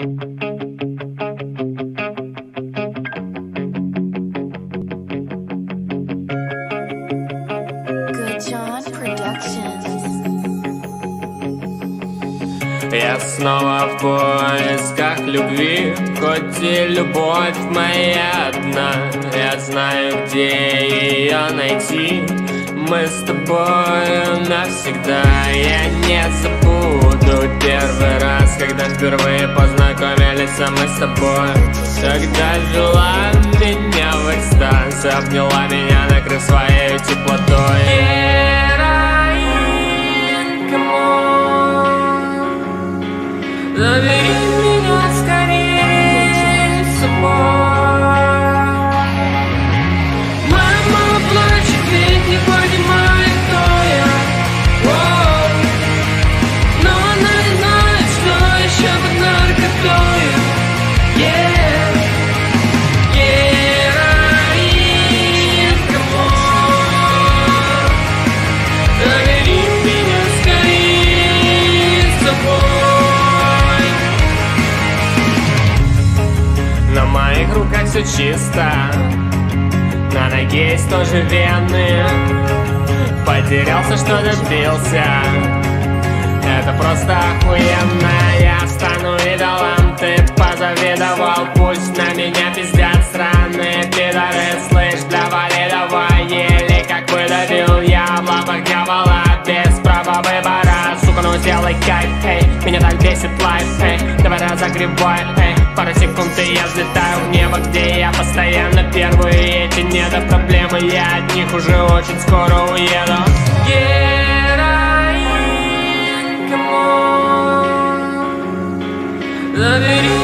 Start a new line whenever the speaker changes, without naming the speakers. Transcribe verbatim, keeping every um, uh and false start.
Я снова в поисках любви, хоть и любовь моя одна. Я знаю, где ее найти. Мы с тобой навсегда. Я не забуду первый раз, когда впервые познакомились мы с тобой. Когда вела меня в экстаз, обняла меня, накрыв своей теплотой. Забери меня скорее с собой. Мама плачет, ведь не понимает, кто я. Воу. Но она не знает, что еще под наркотой. Yeah. Героин, камон. Забери меня скорее с собой. На моих руках все чисто, на ноге есть тоже вены. Потерялся, что добился, это просто охуенно. Я стану идолом, ты позавидовал. Пусть на меня пиздят странные пидоры. Слышь, для валидова еле как выдавил я в лапах дьявола без права выбора. Сука, ну сделай кайф, эй, меня так бесит лайф, эй. Давай разогревай, эй. Пару секунд и я взлетаю в небо, где я постоянно первый. Эти не до проблемы, я от них уже очень скоро уеду. Героин, камон. Забери